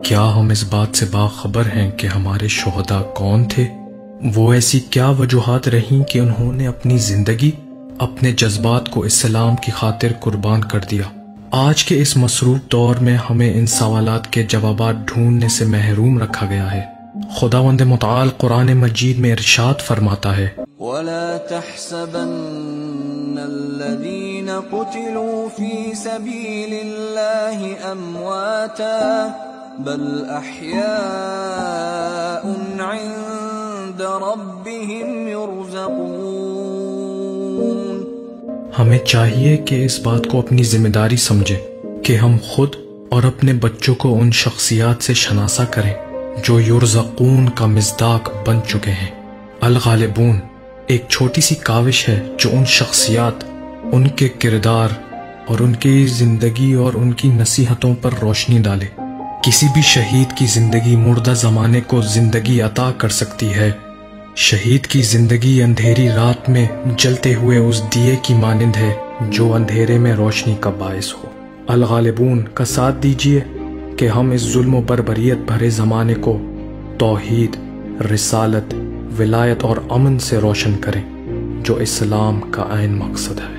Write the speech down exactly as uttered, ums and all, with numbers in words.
کیا ہم اس بات سے باخبر ہیں کہ ہمارے شہداء کون تھے؟ وہ ایسی کیا وجوہات رہیں کہ انہوں نے اپنی زندگی، اپنے جذبات کو اسلام کی خاطر قربان کر دیا؟ آج کے اس مصروف دور میں ہمیں ان سوالات کے جوابات ڈھونڈنے سے محروم رکھا گیا ہے۔ خداوند متعال قرآن مجید میں ارشاد فرماتا ہے، وَلَا تَحْسَبَنَّ الَّذِينَ قُتِلُوا فِي سَبِيلِ اللَّهِ أَمْوَاتًا بَلْ أَحْيَاءٌ عِندَ رَبِّهِمْ يُرْزَقُونَ۔ ہمیں چاہیے کہ اس بات کو اپنی ذمہ داری سمجھیں کہ ہم خود اور اپنے بچوں کو ان شخصیات سے شناسا کریں جو یرزقون کا مصداق بن چکے ہیں۔ الغالبون ایک چھوٹی سی کاوش ہے جو ان شخصیات، ان کے کردار اور ان کی زندگی اور ان کی نصیحتوں پر روشنی ڈالے۔ کسی بھی شہید کی زندگی مردہ زمانے کو زندگی عطا کر سکتی ہے۔ شہید کی زندگی اندھیری رات میں جلتے ہوئے اس دیے کی مانند ہے جو اندھیرے میں روشنی کا باعث ہو۔ الغالبون کا ساتھ دیجیے کہ ہم اس ظلم و بربریت بھرے زمانے کو توحید، رسالت، ولایت اور امن سے روشن کریں جو اسلام کا عین مقصد ہے۔